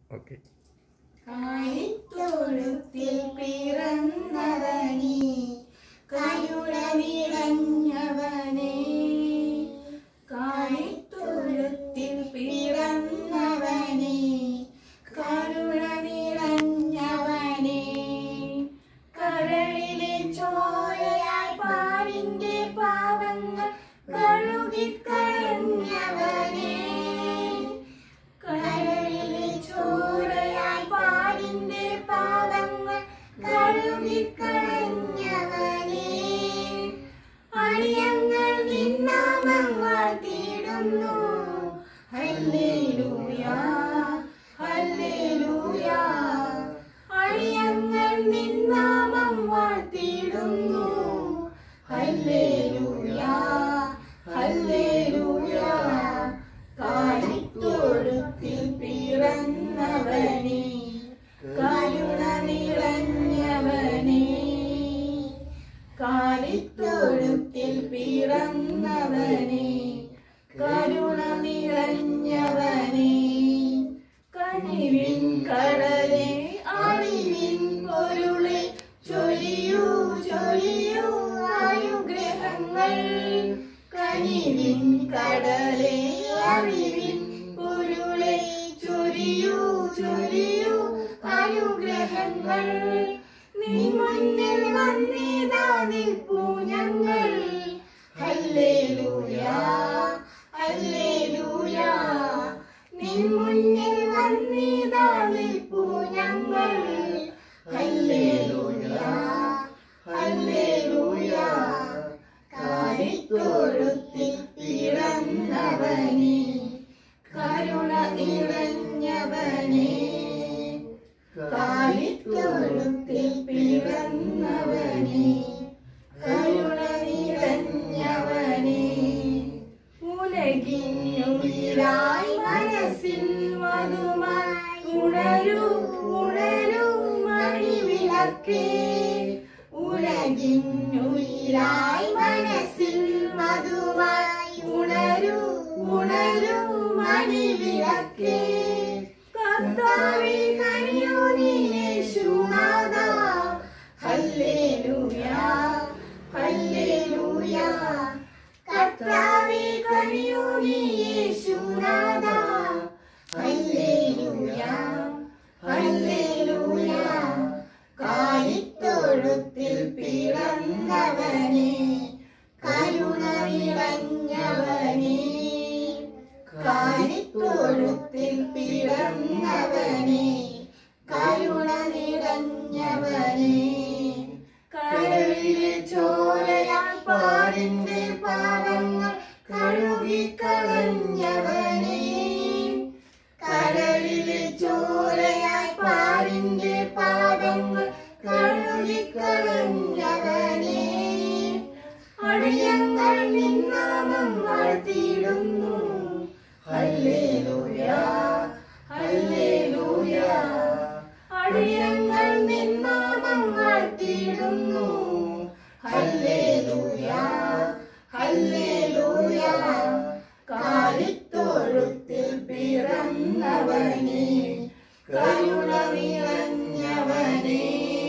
Okay. കാലിത്തൊഴുത്തിൽ പിറന്നവനേ, കരുണ നിറഞ്ഞവനേ, കാലിത്തൊഴുത്തിൽ പിറന്നവനേ, കരുണ നിറഞ്ഞവനേ, കരളിലെ ചോരയാൽ പാരിന്റെ പാവങ്ങൾ കഴുകിക്കളഞ്ഞവനേ, കരളിലെ ചോരയാൽ പാരിന്റെ പാവങ്ങൾ കഴുകിക്കളഞ്ഞവനേ, അടിയങ്ങൾ നിന്നാമം വാഴ്ത്തിയിടുന്നു. ഹല്ലേലൂയ ഹല്ലേലൂയ, അടിയങ്ങൾ നിന്നാമം വാഴ്ത്തിയിടുന്നു. ഹല്ലേലൂയ ഹല്ലേലൂയ, കാലിത്തൊഴുത്തിൽ പിറന്നവനേ, കരുണ നിറഞ്ഞവനേ, കാലിത്തൊഴുത്തിൽ പിറന്നവനേ, കരുണ നിറഞ്ഞവനേ, കനിവിൻ കടലേ അറിവിൻ പൊരുളെ ചൊരിയൂ ചൊരിയൂ അനുഗ്രഹങ്ങൾ, കനിവിൻ കടലേ അറിവിൻ പൊരുളെ ചൊരിയൂ ചൊരിയൂ അനുഗ്രഹങ്ങൾ, നീ മുന്നിൽ വന്നിതാ നിൽപ്പൂ ഞങ്ങൾ. ഹല്ലേലൂയ ഹല്ലേലൂയ, നീ മുന്നിൽ വന്നിതാ നിൽപ്പൂ ഞങ്ങൾ. ഹല്ലേലൂയ ഹല്ലേലൂയ, കാലിത്തൊഴുത്തിൽ പിറന്നവനേ, കരുണ നിറഞ്ഞവനേ, കാലിത്തൊഴുത്തിൽ പിറന്നവനേ, കരുണ നിറഞ്ഞവനേ, ഉലകിനുയിരായി മനസ്സിൽ മധുമായി ഉണരൂ ഉണരൂ മണിവിളക്കേ, ഉലകിനുയിരായി മനസ്സിൽ മധുമായി ഉണരൂ ഉണരൂ മണിവിളക്കേ, കർത്താവേ കനിയൂ നീ യേശുനാഥാ. ഹല്ലേലൂയ ഹല്ലേലൂയ, കർത്താവേ കനിയൂ നീ യേശുനാഥാ. ഹല്ലേലൂയ ഹല്ലേലൂയ, കാലിത്തൊഴുത്തിൽ പിറന്നവനേ, കരുണ നിറഞ്ഞവനേ, കാലിത്തൊഴുത്തിൽ പിറന്നവനേ, കരുണ നിറഞ്ഞവനേ, കരളിലെ ചോരയാൽ പാരിന്റെ പാവങ്ങൾ കഴുകിക്കളഞ്ഞവനേ, കരളിലെ ചോരയാൽ പാരിന്റെ പാവങ്ങൾ കഴുകിക്കളഞ്ഞവനേ, അടിയങ്ങൾ നിന്നാമം വാഴ്ത്തിയിടുന്നു. ഹല്ലേലൂയ ഹല്ലേലൂയ, അടിയങ്ങൾ നിന്നാമം വാഴ്ത്തിയിടുന്നു. ഹല്ലേലൂയ ഹല്ലേലൂയ, കാലിത്തൊഴുത്തിൽ പിറന്നവനേ, കരുണ നിറഞ്ഞവനേ.